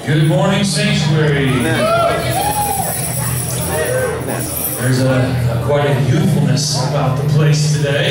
Good morning, Sanctuary. There's quite a youthfulness about the place today.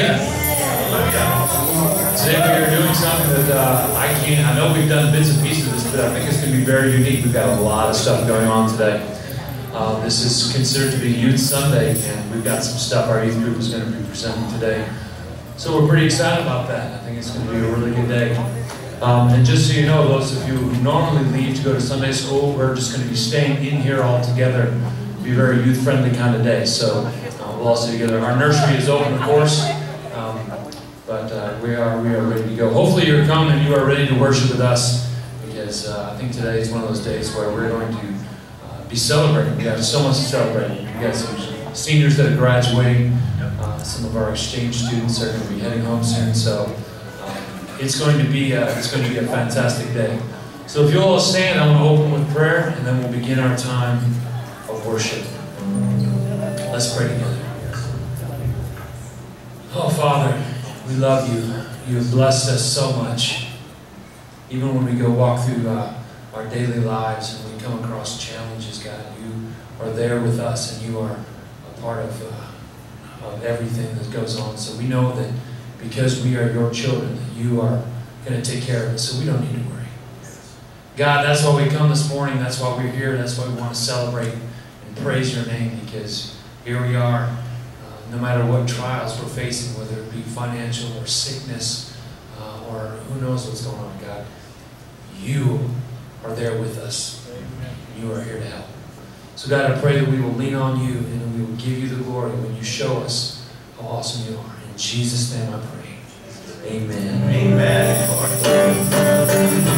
Today we are doing something that I know we've done bits and pieces of this, but I think it's going to be very unique. We've got a lot of stuff going on today. This is considered to be Youth Sunday, and we've got some stuff our youth group is going to be presenting today. So we're pretty excited about that. I think it's going to be a really good day. And just so you know, those of you who normally leave to go to Sunday school, we're just going to be staying in here all together. It'll be a very youth-friendly kind of day. So we'll all stay together. Our nursery is open, of course, but we are ready to go. Hopefully you're coming and you are ready to worship with us, because I think today is one of those days where we're going to be celebrating. We have so much to celebrate. We got some seniors that are graduating. Some of our exchange students are going to be heading home soon. So it's going to be a fantastic day. So if you'll all stand, I want to open with prayer, and then we'll begin our time of worship. Let's pray together. Oh, Father, we love you. You have blessed us so much. Even when we go walk through our daily lives and we come across challenges, God, you are there with us, and you are a part of everything that goes on. So we know that because we are your children, that you are going to take care of us, so we don't need to worry. God, that's why we come this morning. That's why we're here. That's why we want to celebrate and praise your name, because here we are, no matter what trials we're facing, whether it be financial or sickness or who knows what's going on, God, you are there with us. You are here to help. So God, I pray that we will lean on you and we will give you the glory when you show us how awesome you are. In Jesus' name I pray. Amen. Amen.